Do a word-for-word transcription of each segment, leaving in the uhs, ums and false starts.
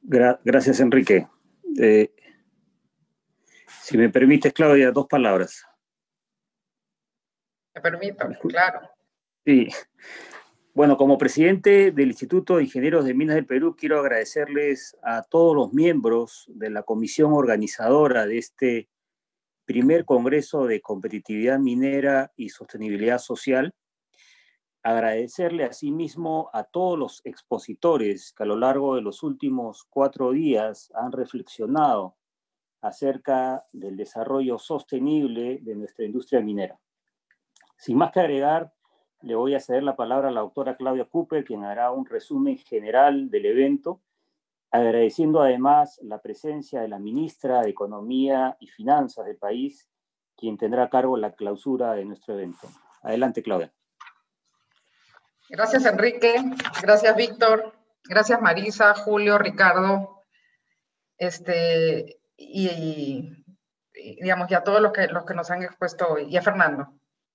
Gra gracias, Enrique. Eh, si me permites, Claudia, dos palabras. Me permito, claro. Sí. Bueno, como presidente del Instituto de Ingenieros de Minas del Perú, quiero agradecerles a todos los miembros de la comisión organizadora de este primer Congreso de Competitividad Minera y Sostenibilidad Social. Agradecerle asimismo a todos los expositores que a lo largo de los últimos cuatro días han reflexionado acerca del desarrollo sostenible de nuestra industria minera. Sin más que agregar, le voy a ceder la palabra a la doctora Claudia Cooper, quien hará un resumen general del evento, agradeciendo además la presencia de la ministra de Economía y Finanzas del país, quien tendrá a cargo la clausura de nuestro evento. Adelante, Claudia. Gracias, Enrique. Gracias, Víctor. Gracias, Marisa, Julio, Ricardo. Este, y, y, y digamos, y a todos los que, los que nos han expuesto hoy. Y a Fernando.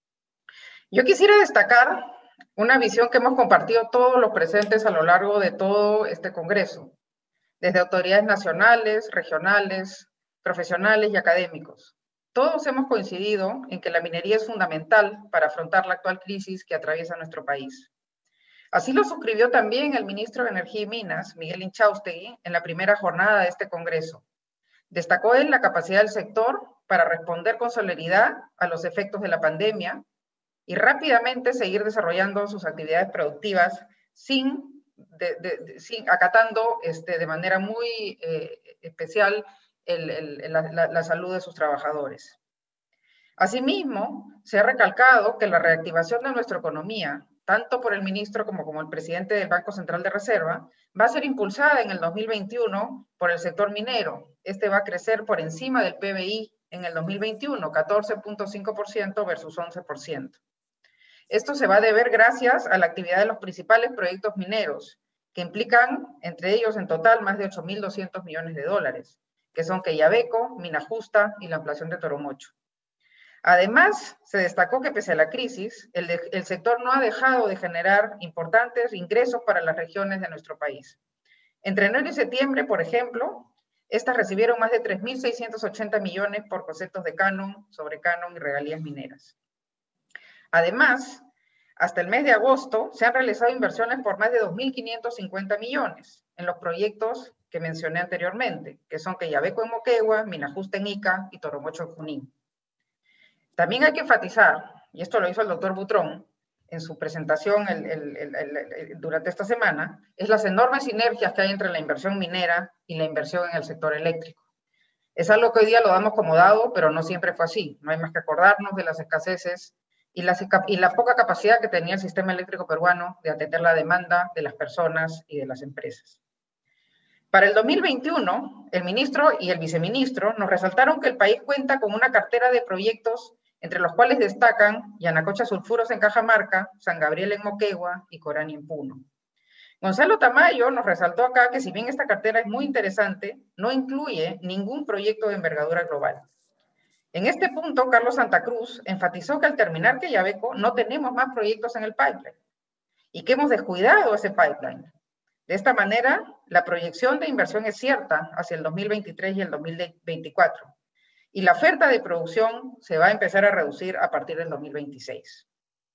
Yo quisiera destacar una visión que hemos compartido todos los presentes a lo largo de todo este Congreso, desde autoridades nacionales, regionales, profesionales y académicos. Todos hemos coincidido en que la minería es fundamental para afrontar la actual crisis que atraviesa nuestro país. Así lo suscribió también el ministro de Energía y Minas, Miguel Inchaustegui, en la primera jornada de este Congreso. Destacó él la capacidad del sector para responder con celeridad a los efectos de la pandemia y rápidamente seguir desarrollando sus actividades productivas sin, de, de, de, sin acatando este, de manera muy eh, especial el, el, la, la, la salud de sus trabajadores. Asimismo, se ha recalcado que la reactivación de nuestra economía, tanto por el ministro como por el presidente del Banco Central de Reserva, va a ser impulsada en el dos mil veintiuno por el sector minero. Este va a crecer por encima del P B I en el dos mil veintiuno, catorce punto cinco por ciento versus once por ciento. Esto se va a deber gracias a la actividad de los principales proyectos mineros, que implican, entre ellos en total, más de ocho mil doscientos millones de dólares, que son Quellaveco, Mina Justa y la ampliación de Toromocho. Además, se destacó que pese a la crisis, el, de, el sector no ha dejado de generar importantes ingresos para las regiones de nuestro país. Entre enero y septiembre, por ejemplo, estas recibieron más de tres mil seiscientos ochenta millones por conceptos de canon, sobrecanon y regalías mineras. Además, hasta el mes de agosto se han realizado inversiones por más de dos mil quinientos cincuenta millones en los proyectos que mencioné anteriormente, que son Quellaveco en Moquegua, Mina Justa en Ica y Toromocho en Junín. También hay que enfatizar, y esto lo hizo el doctor Butrón en su presentación el, el, el, el, el, durante esta semana, es las enormes sinergias que hay entre la inversión minera y la inversión en el sector eléctrico. Es algo que hoy día lo damos como dado, pero no siempre fue así. No hay más que acordarnos de las escaseces y la, y la poca capacidad que tenía el sistema eléctrico peruano de atender la demanda de las personas y de las empresas. Para el dos mil veintiuno, el ministro y el viceministro nos resaltaron que el país cuenta con una cartera de proyectos, entre los cuales destacan Yanacocha Sulfuros en Cajamarca, San Gabriel en Moquegua y Corani en Puno. Gonzalo Tamayo nos resaltó acá que si bien esta cartera es muy interesante, no incluye ningún proyecto de envergadura global. En este punto, Carlos Santa Cruz enfatizó que al terminar Quellaveco no tenemos más proyectos en el pipeline y que hemos descuidado ese pipeline. De esta manera, la proyección de inversión es cierta hacia el dos mil veintitrés y el dos mil veinticuatro, y la oferta de producción se va a empezar a reducir a partir del dos mil veintiséis.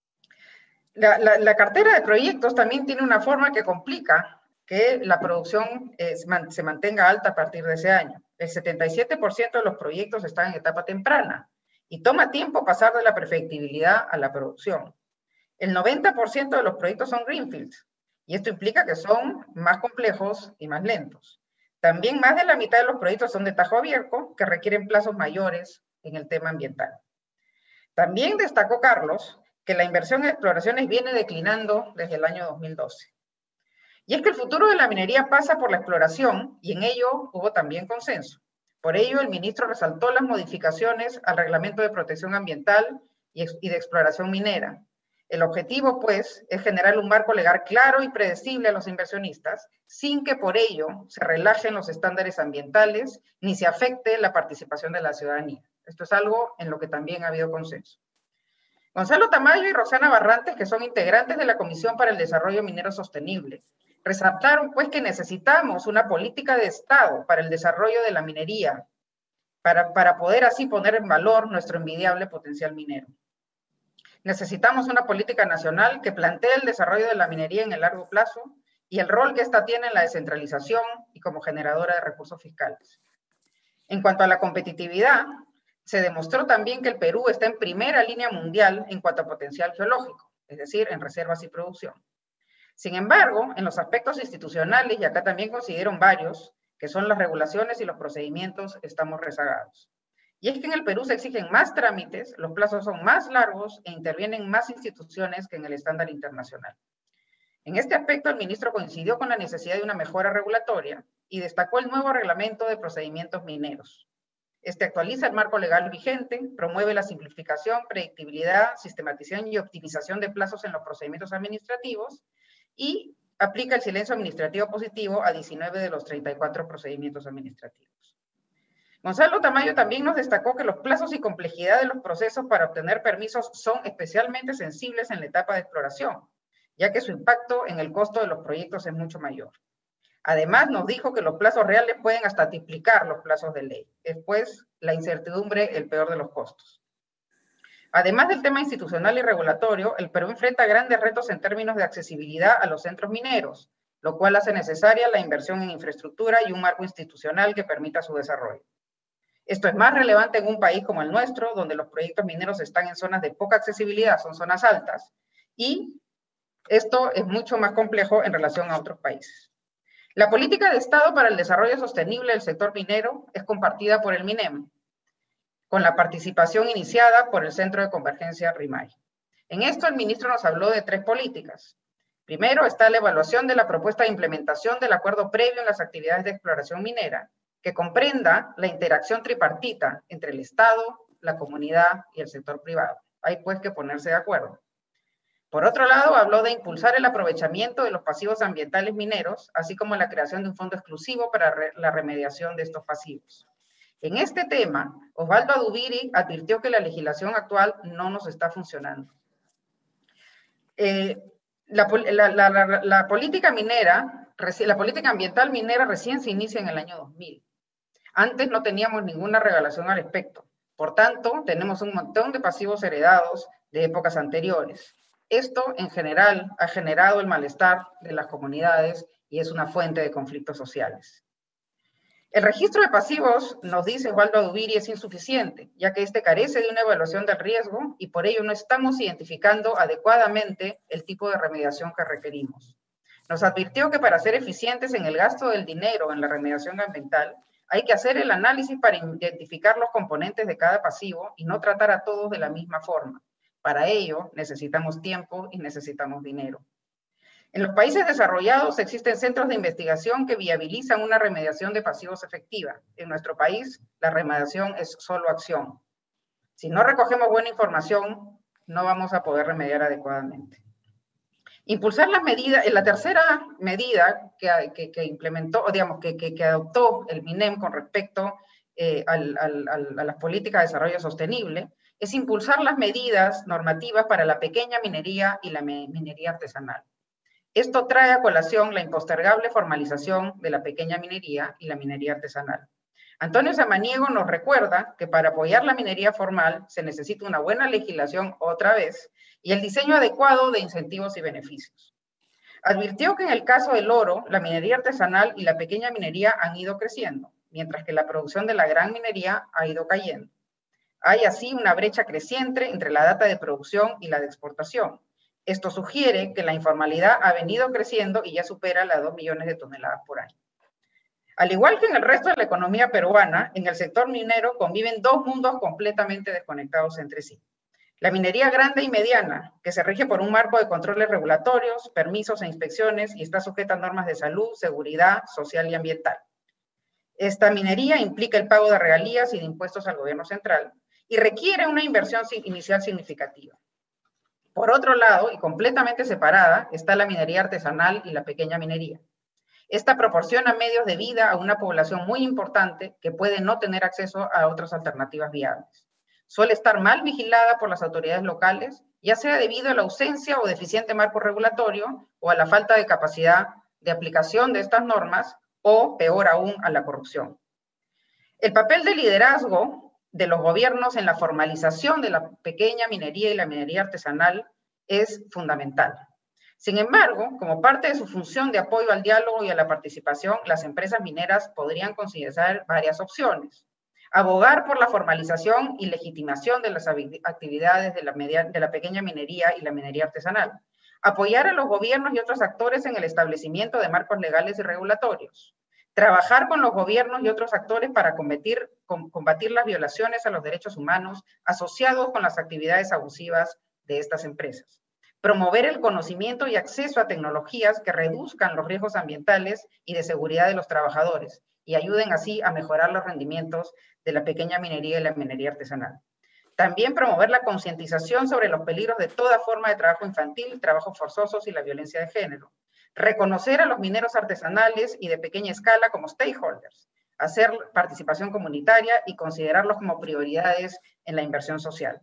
La, la, la cartera de proyectos también tiene una forma que complica que la producción eh, se mantenga alta a partir de ese año. El setenta y siete por ciento de los proyectos están en etapa temprana y toma tiempo pasar de la perfectibilidad a la producción. El noventa por ciento de los proyectos son greenfields y esto implica que son más complejos y más lentos. También más de la mitad de los proyectos son de tajo abierto que requieren plazos mayores en el tema ambiental. También destacó Carlos que la inversión en exploraciones viene declinando desde el año dos mil doce. Y es que el futuro de la minería pasa por la exploración y en ello hubo también consenso. Por ello, el ministro resaltó las modificaciones al Reglamento de Protección Ambiental y de Exploración Minera. El objetivo, pues, es generar un marco legal claro y predecible a los inversionistas, sin que por ello se relajen los estándares ambientales ni se afecte la participación de la ciudadanía. Esto es algo en lo que también ha habido consenso. Gonzalo Tamayo y Roxana Barrantes, que son integrantes de la Comisión para el Desarrollo Minero Sostenible, Resaltaron pues que necesitamos una política de Estado para el desarrollo de la minería, para, para poder así poner en valor nuestro envidiable potencial minero. Necesitamos una política nacional que plantee el desarrollo de la minería en el largo plazo y el rol que ésta tiene en la descentralización y como generadora de recursos fiscales. En cuanto a la competitividad, se demostró también que el Perú está en primera línea mundial en cuanto a potencial geológico, es decir, en reservas y producción. Sin embargo, en los aspectos institucionales, y acá también consideraron varios, que son las regulaciones y los procedimientos, estamos rezagados. Y es que en el Perú se exigen más trámites, los plazos son más largos e intervienen más instituciones que en el estándar internacional. En este aspecto, el ministro coincidió con la necesidad de una mejora regulatoria y destacó el nuevo reglamento de procedimientos mineros. Este actualiza el marco legal vigente, promueve la simplificación, predictibilidad, sistematización y optimización de plazos en los procedimientos administrativos y aplica el silencio administrativo positivo a diecinueve de los treinta y cuatro procedimientos administrativos. Gonzalo Tamayo también nos destacó que los plazos y complejidad de los procesos para obtener permisos son especialmente sensibles en la etapa de exploración, ya que su impacto en el costo de los proyectos es mucho mayor. Además, nos dijo que los plazos reales pueden hasta triplicar los plazos de ley. Después, la incertidumbre, el peor de los costos. Además del tema institucional y regulatorio, el Perú enfrenta grandes retos en términos de accesibilidad a los centros mineros, lo cual hace necesaria la inversión en infraestructura y un marco institucional que permita su desarrollo. Esto es más relevante en un país como el nuestro, donde los proyectos mineros están en zonas de poca accesibilidad, son zonas altas, y esto es mucho más complejo en relación a otros países. La política de Estado para el desarrollo sostenible del sector minero es compartida por el MINEM, con la participación iniciada por el Centro de Convergencia RIMAY. En esto el ministro nos habló de tres políticas. Primero está la evaluación de la propuesta de implementación del acuerdo previo en las actividades de exploración minera, que comprenda la interacción tripartita entre el Estado, la comunidad y el sector privado. Hay pues que ponerse de acuerdo. Por otro lado, habló de impulsar el aprovechamiento de los pasivos ambientales mineros, así como la creación de un fondo exclusivo para re la remediación de estos pasivos. En este tema, Osvaldo Adubiri advirtió que la legislación actual no nos está funcionando. Eh, la, la, la, la, la política minera, la política ambiental minera recién se inicia en el año dos mil. Antes no teníamos ninguna regulación al respecto. Por tanto, tenemos un montón de pasivos heredados de épocas anteriores. Esto, en general, ha generado el malestar de las comunidades y es una fuente de conflictos sociales. El registro de pasivos, nos dice Osvaldo Adubiri, es insuficiente, ya que este carece de una evaluación del riesgo y por ello no estamos identificando adecuadamente el tipo de remediación que requerimos. Nos advirtió que para ser eficientes en el gasto del dinero en la remediación ambiental, hay que hacer el análisis para identificar los componentes de cada pasivo y no tratar a todos de la misma forma. Para ello, necesitamos tiempo y necesitamos dinero. En los países desarrollados existen centros de investigación que viabilizan una remediación de pasivos efectiva. En nuestro país, la remediación es solo acción. Si no recogemos buena información, no vamos a poder remediar adecuadamente. Impulsar las medidas, la tercera medida que, que, que implementó, o digamos, que, que, que adoptó el MINEM con respecto eh, al, al, al, a las políticas de desarrollo sostenible, es impulsar las medidas normativas para la pequeña minería y la minería artesanal. Esto trae a colación la impostergable formalización de la pequeña minería y la minería artesanal. Antonio Samaniego nos recuerda que para apoyar la minería formal se necesita una buena legislación otra vez y el diseño adecuado de incentivos y beneficios. Advirtió que en el caso del oro, la minería artesanal y la pequeña minería han ido creciendo, mientras que la producción de la gran minería ha ido cayendo. Hay así una brecha creciente entre la data de producción y la de exportación. Esto sugiere que la informalidad ha venido creciendo y ya supera las dos millones de toneladas por año. Al igual que en el resto de la economía peruana, en el sector minero conviven dos mundos completamente desconectados entre sí. La minería grande y mediana, que se rige por un marco de controles regulatorios, permisos e inspecciones y está sujeta a normas de salud, seguridad, social y ambiental. Esta minería implica el pago de regalías y de impuestos al gobierno central y requiere una inversión inicial significativa. Por otro lado, y completamente separada, está la minería artesanal y la pequeña minería. Esta proporciona medios de vida a una población muy importante que puede no tener acceso a otras alternativas viables. Suele estar mal vigilada por las autoridades locales, ya sea debido a la ausencia o deficiente marco regulatorio o a la falta de capacidad de aplicación de estas normas o, peor aún, a la corrupción. El papel de liderazgo de los gobiernos en la formalización de la pequeña minería y la minería artesanal es fundamental. Sin embargo, como parte de su función de apoyo al diálogo y a la participación, las empresas mineras podrían considerar varias opciones. Abogar por la formalización y legitimación de las actividades de la, media, de la pequeña minería y la minería artesanal. Apoyar a los gobiernos y otros actores en el establecimiento de marcos legales y regulatorios. Trabajar con los gobiernos y otros actores para combatir, combatir las violaciones a los derechos humanos asociados con las actividades abusivas de estas empresas. Promover el conocimiento y acceso a tecnologías que reduzcan los riesgos ambientales y de seguridad de los trabajadores y ayuden así a mejorar los rendimientos de la pequeña minería y la minería artesanal. También promover la concientización sobre los peligros de toda forma de trabajo infantil, trabajos forzosos y la violencia de género. Reconocer a los mineros artesanales y de pequeña escala como stakeholders, hacer participación comunitaria y considerarlos como prioridades en la inversión social.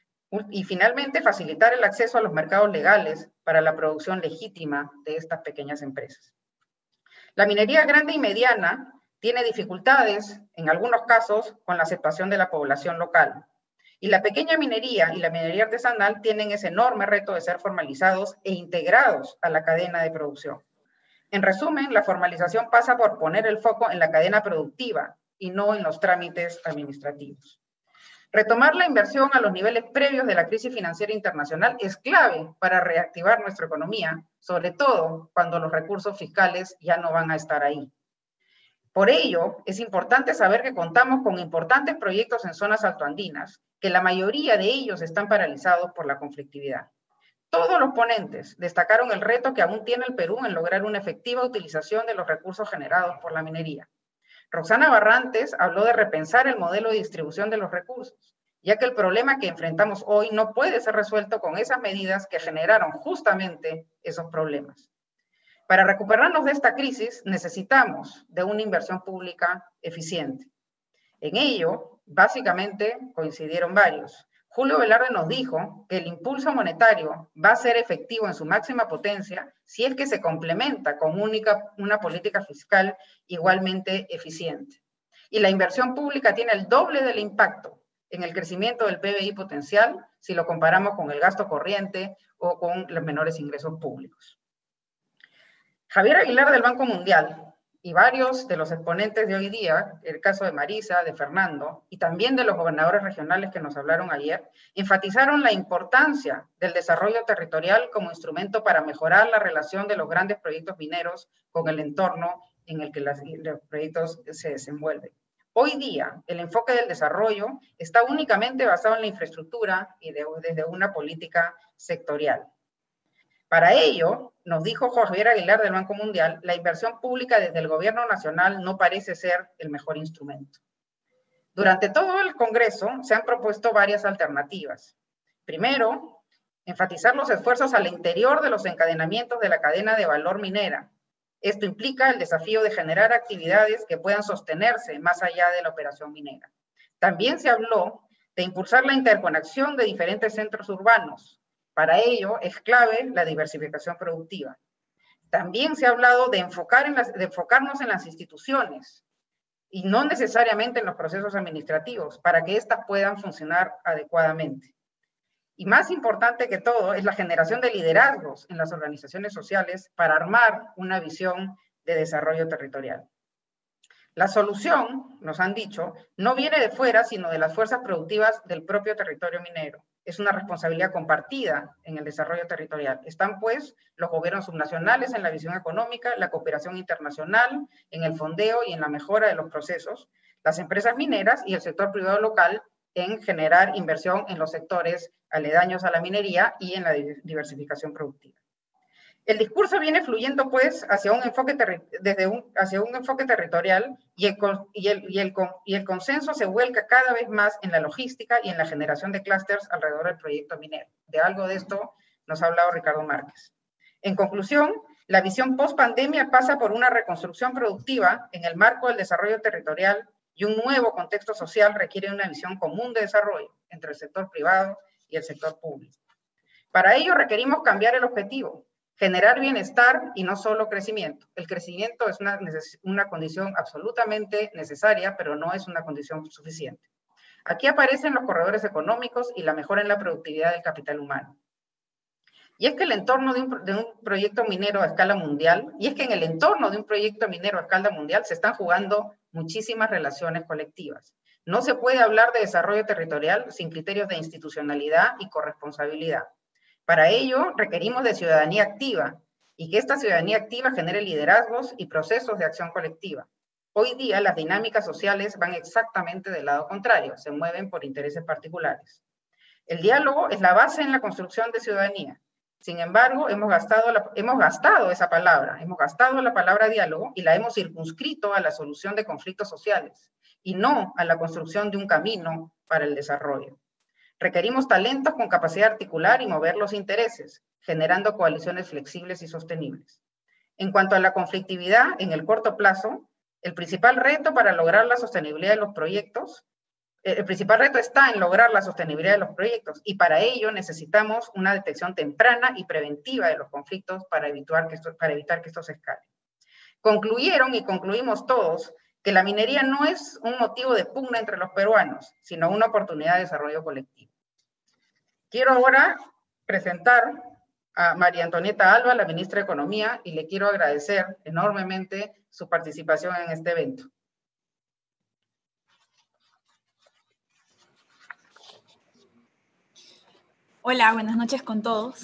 Y finalmente, facilitar el acceso a los mercados legales para la producción legítima de estas pequeñas empresas. La minería grande y mediana tiene dificultades, en algunos casos, con la aceptación de la población local. Y la pequeña minería y la minería artesanal tienen ese enorme reto de ser formalizados e integrados a la cadena de producción. En resumen, la formalización pasa por poner el foco en la cadena productiva y no en los trámites administrativos. Retomar la inversión a los niveles previos de la crisis financiera internacional es clave para reactivar nuestra economía, sobre todo cuando los recursos fiscales ya no van a estar ahí. Por ello, es importante saber que contamos con importantes proyectos en zonas altoandinas, que la mayoría de ellos están paralizados por la conflictividad. Todos los ponentes destacaron el reto que aún tiene el Perú en lograr una efectiva utilización de los recursos generados por la minería. Roxana Barrantes habló de repensar el modelo de distribución de los recursos, ya que el problema que enfrentamos hoy no puede ser resuelto con esas medidas que generaron justamente esos problemas. Para recuperarnos de esta crisis necesitamos de una inversión pública eficiente. En ello, básicamente, coincidieron varios. Julio Velarde nos dijo que el impulso monetario va a ser efectivo en su máxima potencia si es que se complementa con única, una política fiscal igualmente eficiente. Y la inversión pública tiene el doble del impacto en el crecimiento del P B I potencial si lo comparamos con el gasto corriente o con los menores ingresos públicos. Javier Aguilar del Banco Mundial y varios de los exponentes de hoy día, el caso de Marisa, de Fernando, y también de los gobernadores regionales que nos hablaron ayer, enfatizaron la importancia del desarrollo territorial como instrumento para mejorar la relación de los grandes proyectos mineros con el entorno en el que las, los proyectos se desenvuelven. Hoy día, el enfoque del desarrollo está únicamente basado en la infraestructura y de, desde una política sectorial. Para ello, nos dijo Javier Aguilar del Banco Mundial, la inversión pública desde el gobierno nacional no parece ser el mejor instrumento. Durante todo el Congreso se han propuesto varias alternativas. Primero, enfatizar los esfuerzos al interior de los encadenamientos de la cadena de valor minera. Esto implica el desafío de generar actividades que puedan sostenerse más allá de la operación minera. También se habló de impulsar la interconexión de diferentes centros urbanos. Para ello es clave la diversificación productiva. También se ha hablado de, enfocar en las, de enfocarnos en las instituciones y no necesariamente en los procesos administrativos para que éstas puedan funcionar adecuadamente. Y más importante que todo es la generación de liderazgos en las organizaciones sociales para armar una visión de desarrollo territorial. La solución, nos han dicho, no viene de fuera, sino de las fuerzas productivas del propio territorio minero. Es una responsabilidad compartida en el desarrollo territorial. Están, pues, los gobiernos subnacionales en la visión económica, la cooperación internacional, en el fondeo y en la mejora de los procesos, las empresas mineras y el sector privado local en generar inversión en los sectores aledaños a la minería y en la diversificación productiva. El discurso viene fluyendo, pues, hacia un enfoque, desde un, hacia un enfoque territorial y el, y, el, y, el, y el consenso se vuelca cada vez más en la logística y en la generación de clústeres alrededor del proyecto minero. De algo de esto nos ha hablado Ricardo Márquez. En conclusión, la visión post-pandemia pasa por una reconstrucción productiva en el marco del desarrollo territorial y un nuevo contexto social requiere una visión común de desarrollo entre el sector privado y el sector público. Para ello requerimos cambiar el objetivo. Generar bienestar y no solo crecimiento. El crecimiento es una, una condición absolutamente necesaria, pero no es una condición suficiente. Aquí aparecen los corredores económicos y la mejora en la productividad del capital humano. Y es que el entorno de un, de un proyecto minero a escala mundial, y es que en el entorno de un proyecto minero a escala mundial se están jugando muchísimas relaciones colectivas. No se puede hablar de desarrollo territorial sin criterios de institucionalidad y corresponsabilidad. Para ello requerimos de ciudadanía activa y que esta ciudadanía activa genere liderazgos y procesos de acción colectiva. Hoy día las dinámicas sociales van exactamente del lado contrario, se mueven por intereses particulares. El diálogo es la base en la construcción de ciudadanía. Sin embargo, hemos gastado, la, hemos gastado esa palabra, hemos gastado la palabra diálogo y la hemos circunscrito a la solución de conflictos sociales y no a la construcción de un camino para el desarrollo. Requerimos talentos con capacidad de articular y mover los intereses, generando coaliciones flexibles y sostenibles. En cuanto a la conflictividad, en el corto plazo, el principal reto para lograr la sostenibilidad de los proyectos El principal reto está en lograr la sostenibilidad de los proyectos y para ello necesitamos una detección temprana y preventiva de los conflictos para evitar que esto, para evitar que esto se escale. Concluyeron y concluimos todos que la minería no es un motivo de pugna entre los peruanos, sino una oportunidad de desarrollo colectivo. Quiero ahora presentar a María Antonieta Alba, la ministra de Economía, y le quiero agradecer enormemente su participación en este evento. Hola, buenas noches con todos.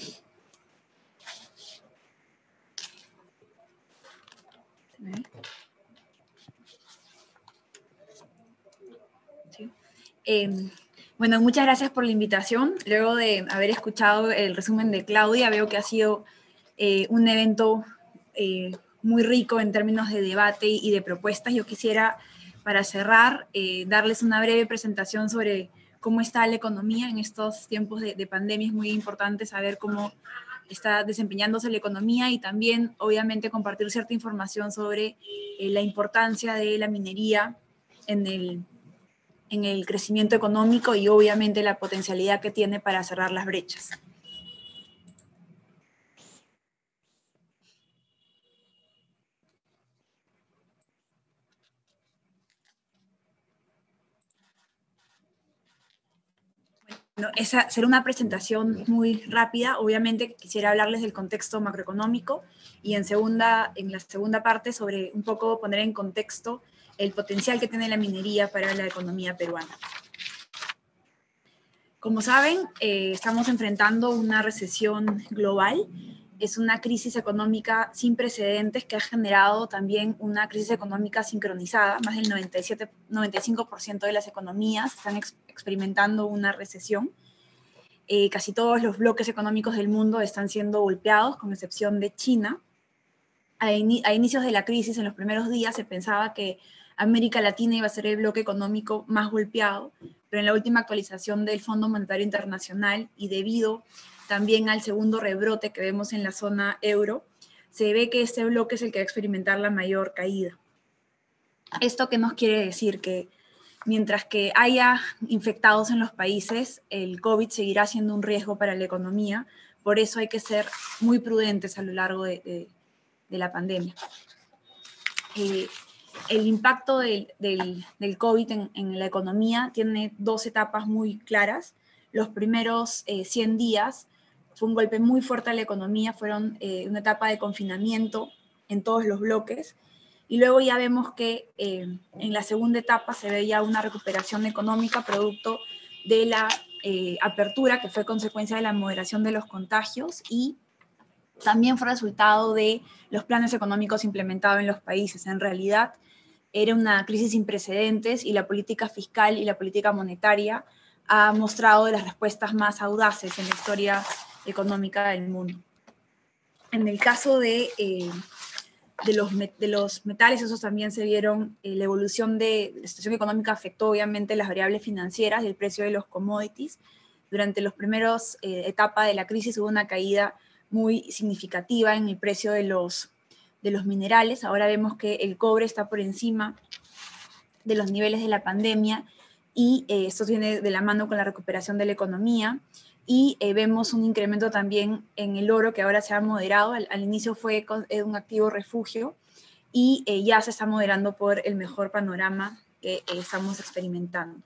Sí. Eh, bueno, muchas gracias por la invitación. Luego de haber escuchado el resumen de Claudia, veo que ha sido eh, un evento eh, muy rico en términos de debate y de propuestas. Yo quisiera, para cerrar, eh, darles una breve presentación sobre cómo está la economía en estos tiempos de, de pandemia. Es muy importante saber cómo está desempeñándose la economía y también, obviamente, compartir cierta información sobre eh, la importancia de la minería en el, en el crecimiento económico y, obviamente, la potencialidad que tiene para cerrar las brechas. Bueno, esa será una presentación muy rápida. Obviamente quisiera hablarles del contexto macroeconómico y en, segunda, en la segunda parte sobre un poco poner en contexto el potencial que tiene la minería para la economía peruana. Como saben, eh, estamos enfrentando una recesión global. Es una crisis económica sin precedentes que ha generado también una crisis económica sincronizada. Más del noventa y siete, noventa y cinco por ciento de las economías están ex experimentando una recesión. Eh, casi todos los bloques económicos del mundo están siendo golpeados, con excepción de China. A, in a inicios de la crisis, en los primeros días, se pensaba que América Latina iba a ser el bloque económico más golpeado, pero en la última actualización del Fondo Monetario Internacional y debido también al segundo rebrote que vemos en la zona euro, se ve que este bloque es el que va a experimentar la mayor caída. ¿Esto qué nos quiere decir? Que mientras que haya infectados en los países, el COVID seguirá siendo un riesgo para la economía, por eso hay que ser muy prudentes a lo largo de, de, de la pandemia. Eh, el impacto del, del, del COVID en, en la economía tiene dos etapas muy claras. Los primeros eh, cien días fue un golpe muy fuerte a la economía, fueron eh, una etapa de confinamiento en todos los bloques, y luego ya vemos que eh, en la segunda etapa se ve ya una recuperación económica producto de la eh, apertura, que fue consecuencia de la moderación de los contagios, y también fue resultado de los planes económicos implementados en los países. En realidad, era una crisis sin precedentes y la política fiscal y la política monetaria ha mostrado de las respuestas más audaces en la historia económica del mundo. En el caso de, eh, de, los, de los metales, esos también se vieron, eh, la evolución de la situación económica afectó obviamente las variables financieras y el precio de los commodities. Durante las primeras eh, etapas de la crisis hubo una caída muy significativa en el precio de los, de los minerales. Ahora vemos que el cobre está por encima de los niveles de la pandemia y eh, esto viene de la mano con la recuperación de la economía. y eh, vemos un incremento también en el oro, que ahora se ha moderado. Al, al inicio fue con, eh, un activo refugio, y eh, ya se está moderando por el mejor panorama que eh, estamos experimentando.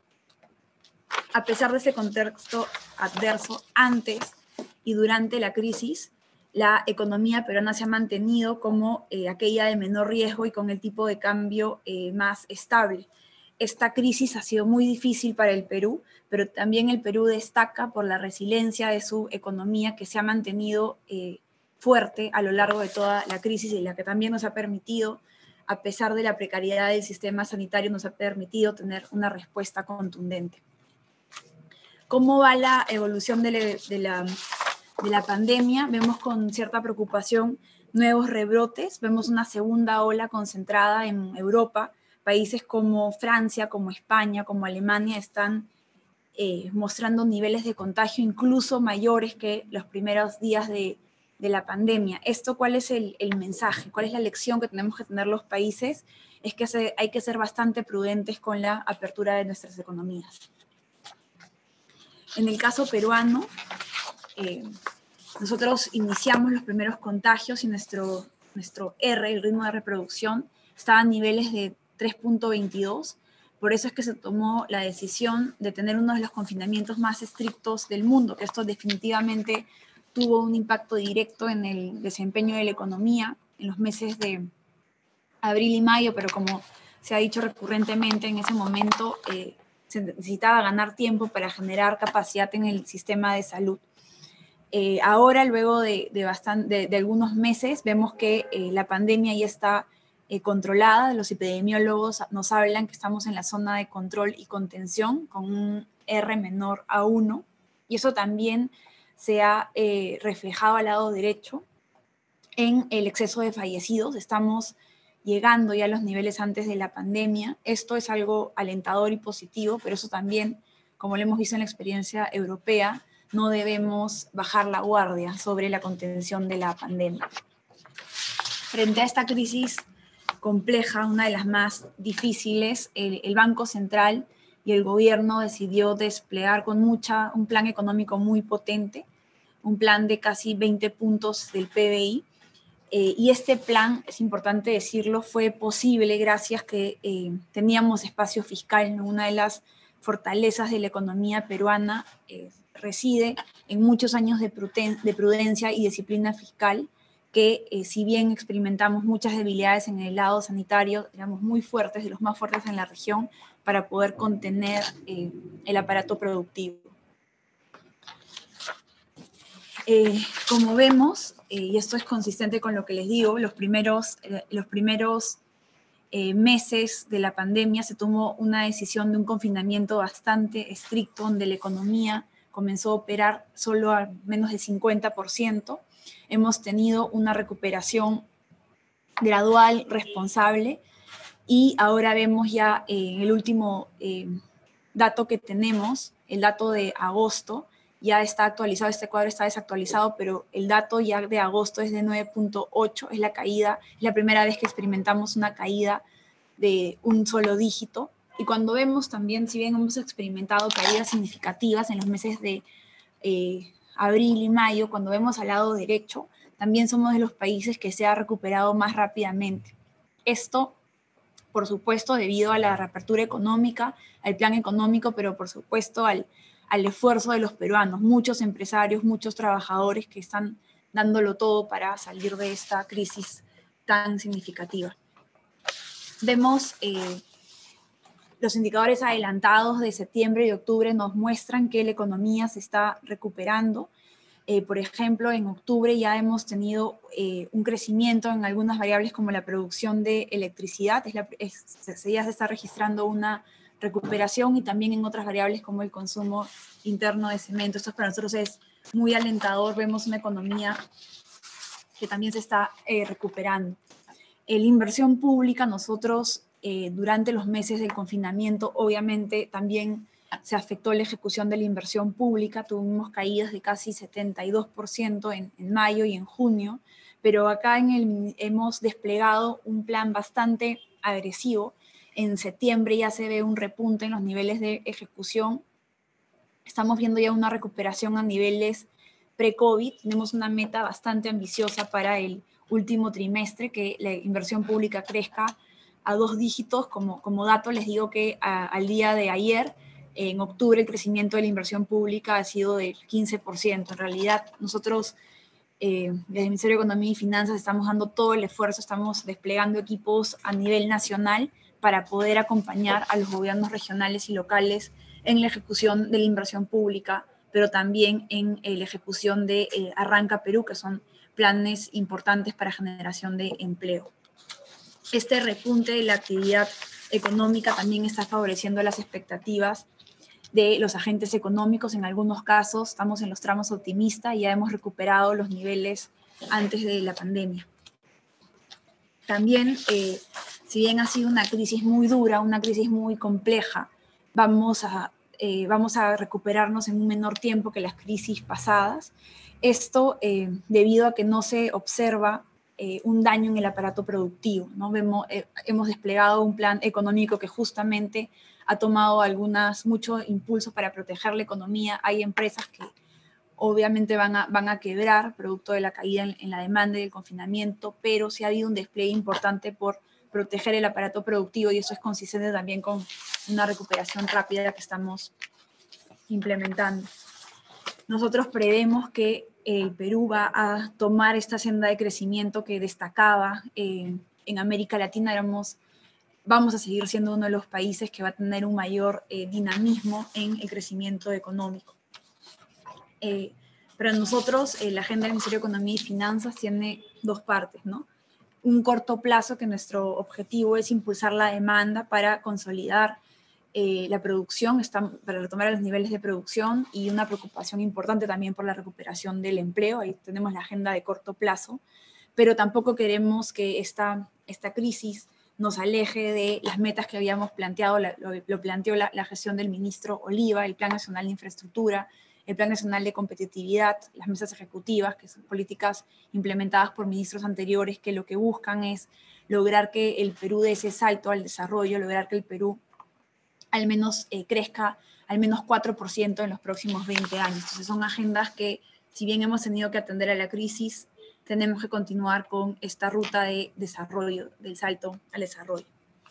A pesar de ese contexto adverso, antes y durante la crisis, la economía peruana se ha mantenido como eh, aquella de menor riesgo y con el tipo de cambio eh, más estable. Esta crisis ha sido muy difícil para el Perú, pero también el Perú destaca por la resiliencia de su economía, que se ha mantenido eh, fuerte a lo largo de toda la crisis, y la que también nos ha permitido, a pesar de la precariedad del sistema sanitario, nos ha permitido tener una respuesta contundente. ¿Cómo va la evolución de la, de la, de la pandemia? Vemos con cierta preocupación nuevos rebrotes, vemos una segunda ola concentrada en Europa. Países como Francia, como España, como Alemania están eh, mostrando niveles de contagio incluso mayores que los primeros días de, de la pandemia. ¿Esto cuál es el, el mensaje? ¿Cuál es la lección que tenemos que tener los países? Es que se, hay que ser bastante prudentes con la apertura de nuestras economías. En el caso peruano, eh, nosotros iniciamos los primeros contagios y nuestro, nuestro R, el ritmo de reproducción, estaba a niveles de tres punto veintidós. Por eso es que se tomó la decisión de tener uno de los confinamientos más estrictos del mundo, que esto definitivamente tuvo un impacto directo en el desempeño de la economía en los meses de abril y mayo, pero como se ha dicho recurrentemente, en ese momento eh, se necesitaba ganar tiempo para generar capacidad en el sistema de salud. Eh, ahora, luego de, de, bastante, de, de algunos meses, vemos que eh, la pandemia ya está eh, controlada. Los epidemiólogos nos hablan que estamos en la zona de control y contención con un R menor a uno, y eso también se ha eh, reflejado al lado derecho en el exceso de fallecidos. Estamos llegando ya a los niveles antes de la pandemia. Esto es algo alentador y positivo, pero eso también, como lo hemos visto en la experiencia europea, no debemos bajar la guardia sobre la contención de la pandemia. Frente a esta crisis compleja, una de las más difíciles, el, el Banco Central y el gobierno decidió desplegar con mucha, un plan económico muy potente, un plan de casi veinte puntos del P B I, eh, y este plan, es importante decirlo, fue posible gracias a que eh, teníamos espacio fiscal, ¿no? Una de las fortalezas de la economía peruana eh, reside en muchos años de, pruden de prudencia y disciplina fiscal, que eh, si bien experimentamos muchas debilidades en el lado sanitario, éramos muy fuertes, de los más fuertes en la región, para poder contener eh, el aparato productivo. Eh, como vemos, eh, y esto es consistente con lo que les digo, los primeros, eh, los primeros eh, meses de la pandemia se tomó una decisión de un confinamiento bastante estricto, donde la economía comenzó a operar solo a menos del cincuenta por ciento. Hemos tenido una recuperación gradual, responsable, y ahora vemos ya eh, el último eh, dato que tenemos, el dato de agosto, ya está actualizado, este cuadro está desactualizado, pero el dato ya de agosto es de nueve punto ocho, es la caída, es la primera vez que experimentamos una caída de un solo dígito. Y cuando vemos también, si bien hemos experimentado caídas significativas en los meses de eh, abril y mayo, cuando vemos al lado derecho, también somos de los países que se ha recuperado más rápidamente. Esto, por supuesto, debido a la reapertura económica, al plan económico, pero por supuesto al, al esfuerzo de los peruanos, muchos empresarios, muchos trabajadores que están dándolo todo para salir de esta crisis tan significativa. Vemos eh, los indicadores adelantados de septiembre y octubre nos muestran que la economía se está recuperando. Eh, por ejemplo, en octubre ya hemos tenido eh, un crecimiento en algunas variables como la producción de electricidad, es la, es, se, ya se está registrando una recuperación, y también en otras variables como el consumo interno de cemento. Esto para nosotros es muy alentador, vemos una economía que también se está eh, recuperando. En la inversión pública, nosotros eh, durante los meses del confinamiento, obviamente también se afectó la ejecución de la inversión pública, tuvimos caídas de casi setenta y dos por ciento en, en mayo y en junio, pero acá en el, hemos desplegado un plan bastante agresivo. En septiembre ya se ve un repunte en los niveles de ejecución Estamos viendo ya una recuperación a niveles pre-COVID. Tenemos una meta bastante ambiciosa para el último trimestre, que la inversión pública crezca a dos dígitos. Como, como dato, les digo que a, al día de ayer, en octubre, el crecimiento de la inversión pública ha sido del quince por ciento. En realidad, nosotros, eh, desde el Ministerio de Economía y Finanzas, estamos dando todo el esfuerzo, estamos desplegando equipos a nivel nacional para poder acompañar a los gobiernos regionales y locales en la ejecución de la inversión pública, pero también en eh, la ejecución de eh, Arranca Perú, que son planes importantes para generación de empleo. Este repunte de la actividad económica también está favoreciendo las expectativas de los agentes económicos. En algunos casos estamos en los tramos optimistas y ya hemos recuperado los niveles antes de la pandemia. También, eh, si bien ha sido una crisis muy dura, una crisis muy compleja, vamos a, eh, vamos a recuperarnos en un menor tiempo que las crisis pasadas. Esto eh, debido a que no se observa eh, un daño en el aparato productivo, ¿no? Vemos, eh, hemos desplegado un plan económico que justamente ha tomado algunas, mucho impulso para proteger la economía. Hay empresas que obviamente van a, van a quebrar producto de la caída en, en la demanda y del confinamiento, pero sí ha habido un despliegue importante por proteger el aparato productivo y eso es consistente también con una recuperación rápida que estamos implementando. Nosotros prevemos que el Perú va a tomar esta senda de crecimiento que destacaba eh, en América Latina. Éramos, vamos a seguir siendo uno de los países que va a tener un mayor eh, dinamismo en el crecimiento económico. Eh, pero nosotros, eh, la agenda del Ministerio de Economía y Finanzas tiene dos partes, ¿no? Un corto plazo, que nuestro objetivo es impulsar la demanda para consolidar eh, la producción, está, para retomar los niveles de producción, y una preocupación importante también por la recuperación del empleo. Ahí tenemos la agenda de corto plazo, pero tampoco queremos que esta, esta crisis nos aleje de las metas que habíamos planteado. Lo, lo planteó la, la gestión del ministro Oliva, el Plan Nacional de Infraestructura, el Plan Nacional de Competitividad, las mesas ejecutivas, que son políticas implementadas por ministros anteriores, que lo que buscan es lograr que el Perú dé ese salto al desarrollo, lograr que el Perú al menos eh, crezca al menos cuatro por ciento en los próximos veinte años. Entonces son agendas que, si bien hemos tenido que atender a la crisis, tenemos que continuar con esta ruta de desarrollo, del salto al desarrollo.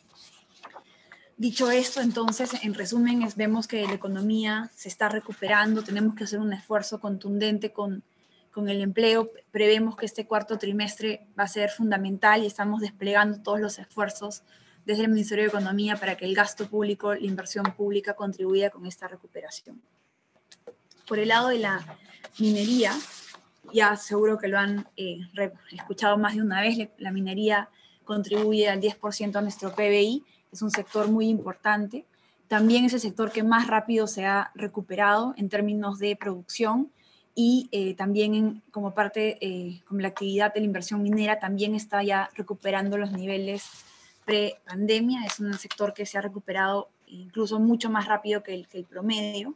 Dicho esto, entonces, en resumen, es, vemos que la economía se está recuperando, tenemos que hacer un esfuerzo contundente con, con el empleo. Prevemos que este cuarto trimestre va a ser fundamental y estamos desplegando todos los esfuerzos desde el Ministerio de Economía para que el gasto público, la inversión pública contribuya con esta recuperación. Por el lado de la minería, ya seguro que lo han eh, escuchado más de una vez, la minería contribuye al diez por ciento a nuestro P B I, es un sector muy importante. También es el sector que más rápido se ha recuperado en términos de producción y eh, también en, como parte, eh, como la actividad de la inversión minera, también está ya recuperando los niveles pre-pandemia. Es un sector que se ha recuperado incluso mucho más rápido que el, que el promedio.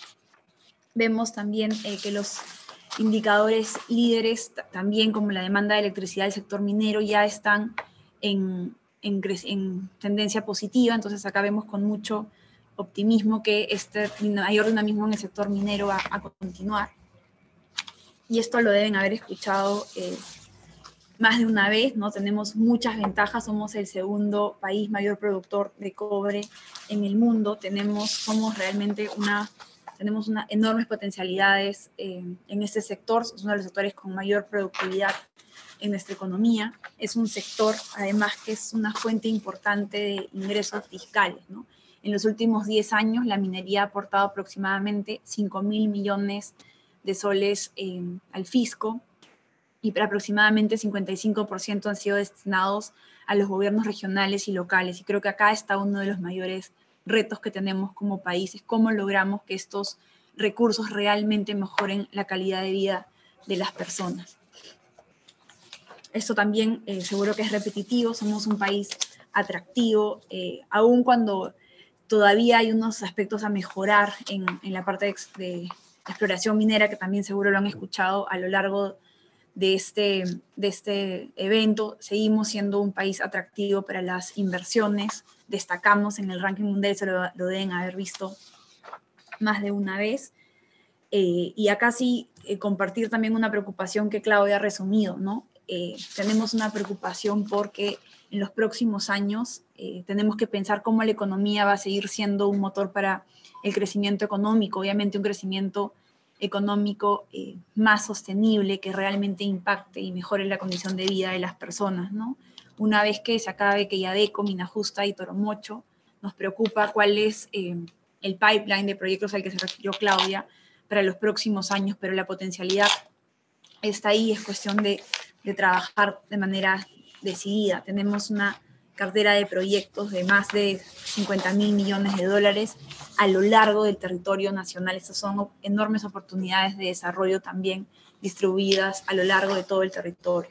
Vemos también eh, que los indicadores líderes, también como la demanda de electricidad del sector minero, ya están en, en, en tendencia positiva. Entonces acá vemos con mucho optimismo que este mayor dinamismo en el sector minero va a continuar. Y esto lo deben haber escuchado eh, más de una vez, ¿no? Tenemos muchas ventajas, somos el segundo país mayor productor de cobre en el mundo, tenemos, somos realmente una... Tenemos una, enormes potencialidades eh, en este sector, es uno de los sectores con mayor productividad en nuestra economía. Es un sector, además, que es una fuente importante de ingresos fiscales, ¿no? En los últimos diez años, la minería ha aportado aproximadamente cinco mil millones de soles eh, al fisco y aproximadamente cincuenta y cinco por ciento han sido destinados a los gobiernos regionales y locales. Y creo que acá está uno de los mayores retos que tenemos como países, cómo logramos que estos recursos realmente mejoren la calidad de vida de las personas. Esto también eh, seguro que es repetitivo, somos un país atractivo, eh, aun cuando todavía hay unos aspectos a mejorar en, en la parte de, de exploración minera, que también seguro lo han escuchado a lo largo de este, de este evento. Seguimos siendo un país atractivo para las inversiones, destacamos en el ranking mundial, se lo, lo deben haber visto más de una vez. Eh, y acá sí eh, compartir también una preocupación que Claudia ha resumido, ¿no? Eh, tenemos una preocupación porque en los próximos años eh, tenemos que pensar cómo la economía va a seguir siendo un motor para el crecimiento económico, obviamente un crecimiento económico eh, más sostenible que realmente impacte y mejore la condición de vida de las personas, ¿no? Una vez que se acabe Queiadeco, Minajusta y Toromocho, nos preocupa cuál es eh, el pipeline de proyectos al que se refirió Claudia para los próximos años, pero la potencialidad está ahí, es cuestión de, de trabajar de manera decidida. Tenemos una cartera de proyectos de más de cincuenta mil millones de dólares a lo largo del territorio nacional. Estas son enormes oportunidades de desarrollo también distribuidas a lo largo de todo el territorio.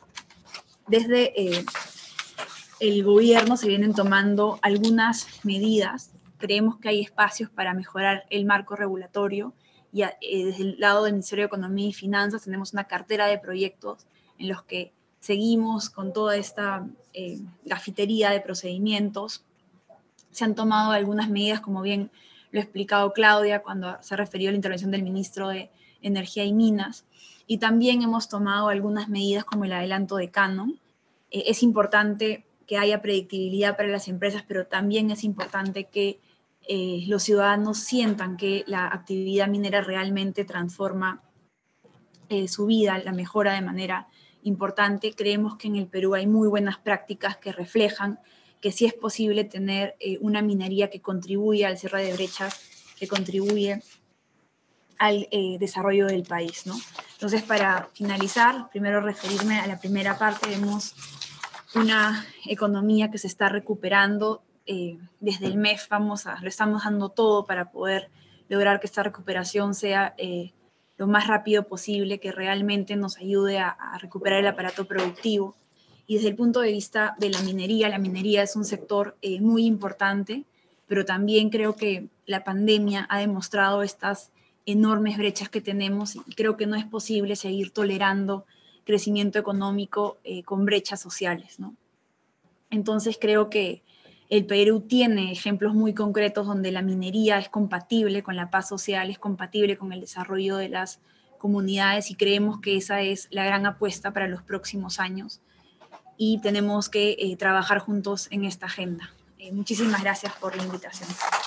Desde eh, el gobierno se vienen tomando algunas medidas. Creemos que hay espacios para mejorar el marco regulatorio y eh, desde el lado del Ministerio de Economía y Finanzas tenemos una cartera de proyectos en los que seguimos con toda esta eh, gafitería de procedimientos. Se han tomado algunas medidas, como bien lo ha explicado Claudia cuando se refirió a la intervención del ministro de Energía y Minas, y también hemos tomado algunas medidas como el adelanto de canon. Eh, es importante que haya predictibilidad para las empresas, pero también es importante que eh, los ciudadanos sientan que la actividad minera realmente transforma eh, su vida, la mejora de manera importante. Creemos que en el Perú hay muy buenas prácticas que reflejan que sí es posible tener eh, una minería que contribuye al cierre de brechas, que contribuye al eh, desarrollo del país, ¿no? Entonces, para finalizar, primero referirme a la primera parte. Vemos una economía que se está recuperando. Eh, desde el M E F vamos a, lo estamos dando todo para poder lograr que esta recuperación sea eh, lo más rápido posible, que realmente nos ayude a, a recuperar el aparato productivo. Y desde el punto de vista de la minería, la minería es un sector eh, muy importante, pero también creo que la pandemia ha demostrado estas enormes brechas que tenemos y creo que no es posible seguir tolerando crecimiento económico eh, con brechas sociales, ¿no? Entonces creo que el Perú tiene ejemplos muy concretos donde la minería es compatible con la paz social, es compatible con el desarrollo de las comunidades y creemos que esa es la gran apuesta para los próximos años y tenemos que eh, trabajar juntos en esta agenda. Eh, muchísimas gracias por la invitación.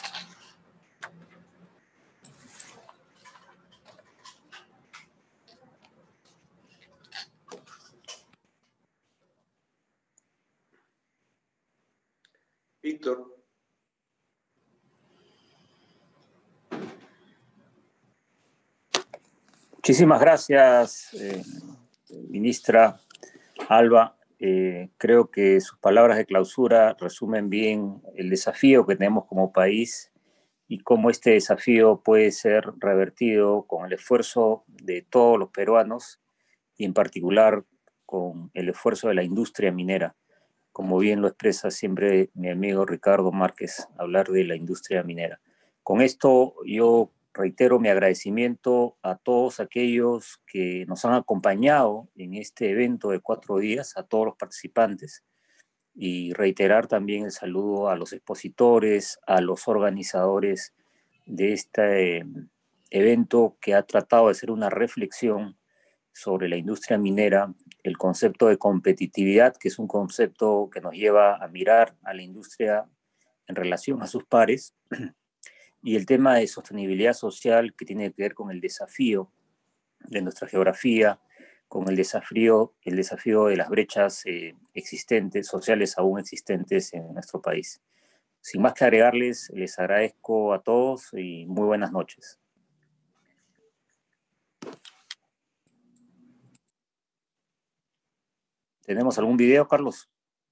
Víctor. Muchísimas gracias, eh, ministra Alba. Eh, creo que sus palabras de clausura resumen bien el desafío que tenemos como país y cómo este desafío puede ser revertido con el esfuerzo de todos los peruanos y en particular con el esfuerzo de la industria minera. Como bien lo expresa siempre mi amigo Ricardo Márquez, hablar de la industria minera. Con esto yo reitero mi agradecimiento a todos aquellos que nos han acompañado en este evento de cuatro días, a todos los participantes, y reiterar también el saludo a los expositores, a los organizadores de este eh, evento que ha tratado de hacer una reflexión sobre la industria minera, el concepto de competitividad, que es un concepto que nos lleva a mirar a la industria en relación a sus pares, y el tema de sostenibilidad social, que tiene que ver con el desafío de nuestra geografía, con el desafío, el desafío de las brechas eh, existentes, sociales aún existentes en nuestro país. Sin más que agregarles, les agradezco a todos y muy buenas noches. ¿Tenemos algún video, Carlos?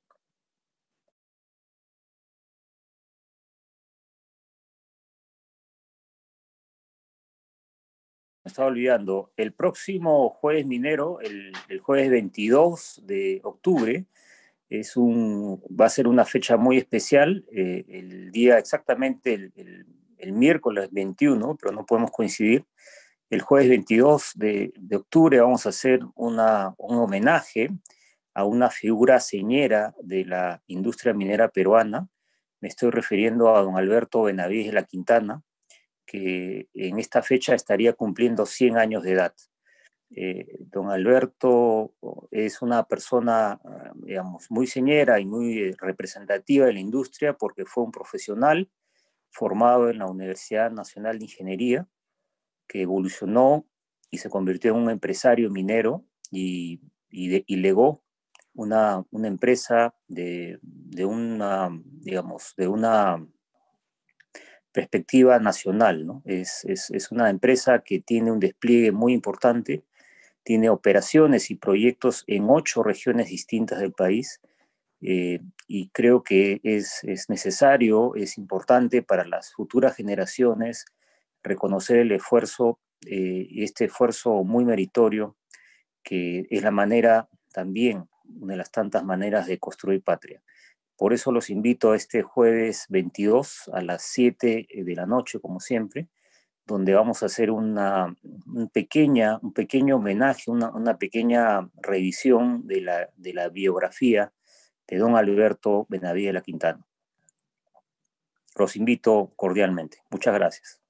Me estaba olvidando. El próximo jueves minero, el, el jueves veintidós de octubre, es un, va a ser una fecha muy especial. Eh, el día exactamente, el, el, el miércoles veintiuno, pero no podemos coincidir. El jueves veintidós de, de octubre vamos a hacer una, un homenaje a una figura señera de la industria minera peruana. Me estoy refiriendo a don Alberto Benavides de la Quintana, que en esta fecha estaría cumpliendo cien años de edad. Eh, don Alberto es una persona, digamos, muy señera y muy representativa de la industria porque fue un profesional formado en la Universidad Nacional de Ingeniería, que evolucionó y se convirtió en un empresario minero y, y, de, y legó una, una empresa de, de una, digamos, de una perspectiva nacional, ¿no? Es, es, es una empresa que tiene un despliegue muy importante, tiene operaciones y proyectos en ocho regiones distintas del país, eh, y creo que es, es necesario, es importante para las futuras generaciones reconocer el esfuerzo, eh, este esfuerzo muy meritorio, que es la manera también, una de las tantas maneras de construir patria. Por eso los invito a este jueves veintidós a las siete de la noche, como siempre, donde vamos a hacer una, un, pequeña, un pequeño homenaje, una, una pequeña revisión de la, de la biografía de don Alberto Benavides La Quintana. Los invito cordialmente. Muchas gracias.